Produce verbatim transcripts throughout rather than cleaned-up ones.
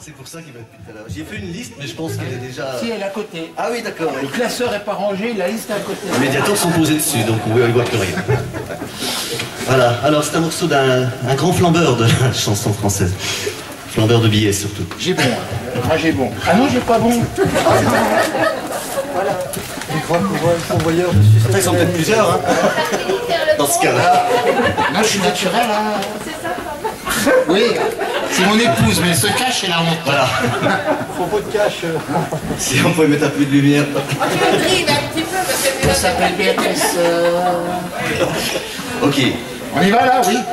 C'est pour ça qu'il va depuis tout à l'heure. J'ai fait une liste, mais je pense qu'elle est déjà... Si, elle est à côté. Ah oui, d'accord. Le classeur n'est pas rangé, la liste est à côté. Les médiators sont posés dessus, donc on ne voit plus rien. Voilà, alors c'est un morceau d'un un grand flambeur de la chanson française. Flambeur de billets, surtout. J'ai bon, hein. Moi j'ai bon. Ah non, j'ai pas bon. Voilà. Je crois qu'on voit le convoyeur dessus. Après, ils sont peut-être plusieurs, hein. Dans ce cas-là. Non, je suis naturel, hein. Oui, c'est mon épouse, mais elle se cache et la honte. Voilà. Faut pas de cash. Si on pouvait mettre un peu de lumière. Je brille un petit peu parce que Elle s'appelle Béatrice. Euh... Ok. On y va là, oui.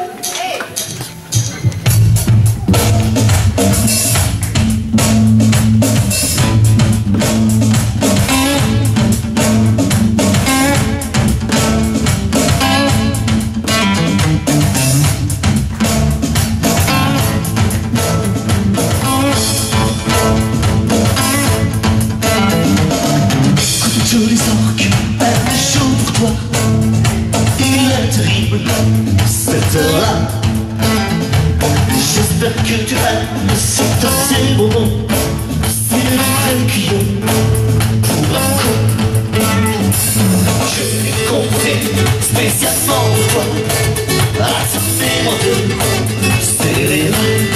Tous les orques, un jour pour toi. Il est terrible, cette heure-là. J'espère que tu aimes cet assez moment. C'est le requiem pour un coup. Je l'ai compté spécialement pour toi. Ah, ça fait moins de serrer.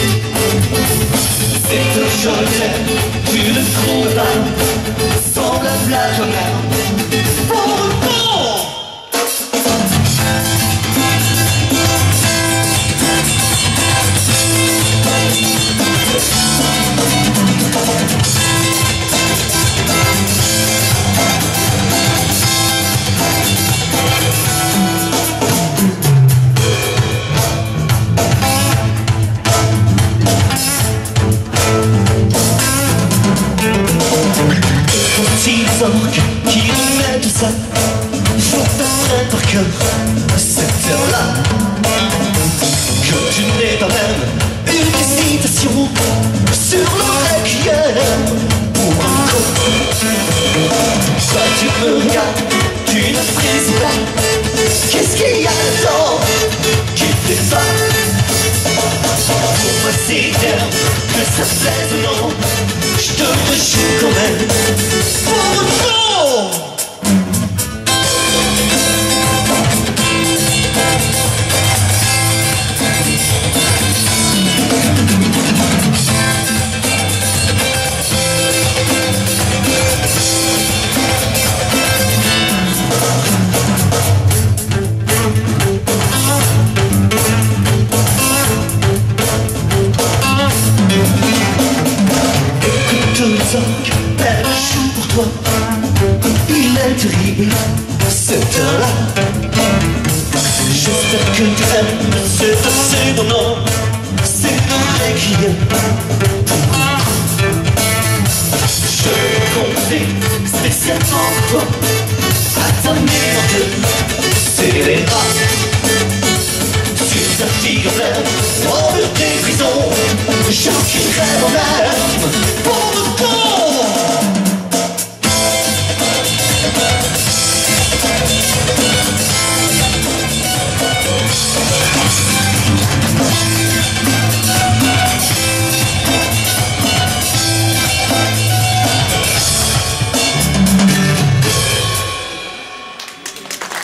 C'est aujourd'hui, tu ne trouves pas semblable à toi-même. Pour le bon! Petits orques qui remettent ça, faut t'apprendre par cœur cette heure-là. Que tu n'aies pas même une hésitation sur le requiem pour un coup. Toi tu me regardes, tu ne frises pas. Qu'est-ce qu'il y a dedans qui te fait pas? Pour moi c'est clair que ça plaise ou non, je te rejoue quand même pour le fond. Un jour pour toi, il est terrible cette heure-là. J'espère que tu aimes cet assez moment. C'est le requiem. Je l'ai compté spécialement pour toi. À ta maison de serrer sur ta fille en l'air, hors de tes prisons. J'enquillerai mon âme pour le bon.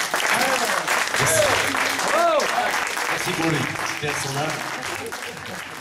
Merci pour lui. Personnage.